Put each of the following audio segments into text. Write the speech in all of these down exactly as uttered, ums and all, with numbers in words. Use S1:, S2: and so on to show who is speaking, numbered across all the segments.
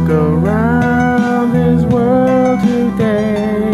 S1: walk around this world today.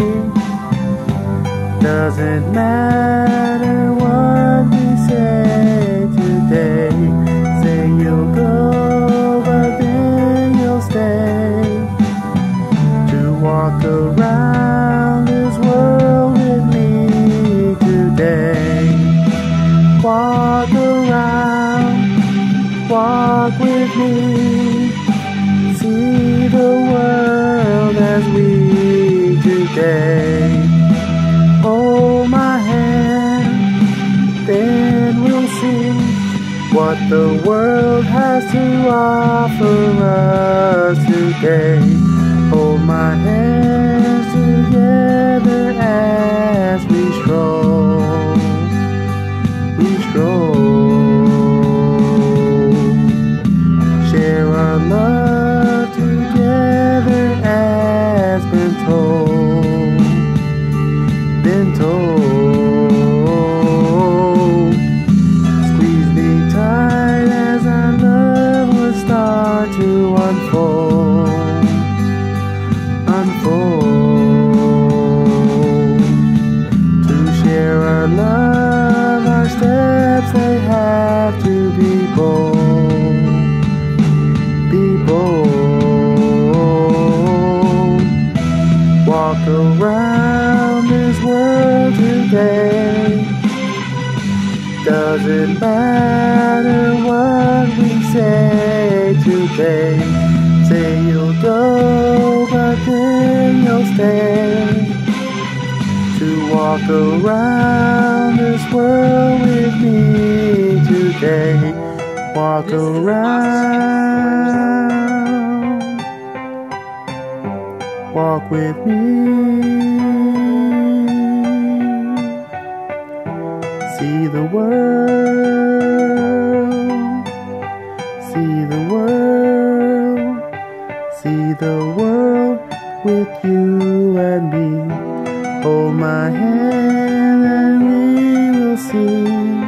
S1: Doesn't matter what we say today. Say you'll go, but then you'll stay. To walk around this world with me today. Walk around, walk with me. See the world as we today. Hold my hand, then we'll see what the world has to offer us today. Hold my hands together as we stroll, we stroll. Share our love together as been told, been told. Squeeze me tight as our love will start to unfold, unfold. To share our love, our steps they have to be bold, be bold. Walk around this world today. Doesn't matter what we say today. Say you'll go, but then you'll stay. To walk around this world with me today. Walk around, walk with me. See the world, see the world, see the world with you and me. Hold my hand and we will see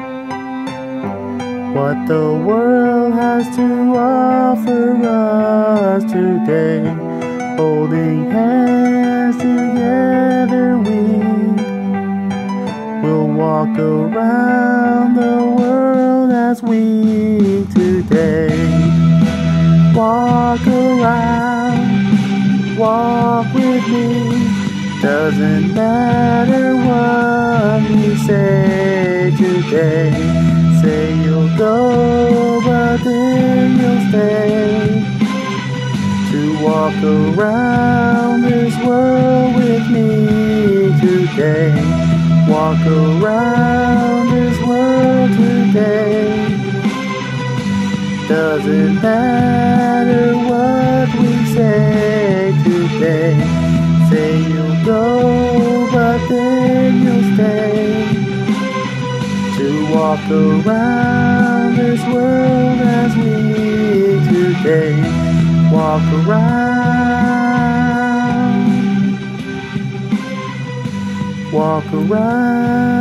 S1: what the world has to offer us today. Holding hands together we will walk around the world as we today. Walk around, walk with me. Doesn't matter what we say today. Say you'll go, but then you'll stay. To walk around this world with me today. Walk around this world today. Doesn't matter what we say today. Say you'll go, but then you'll stay. To walk around this world as we today. Walk around, walk around.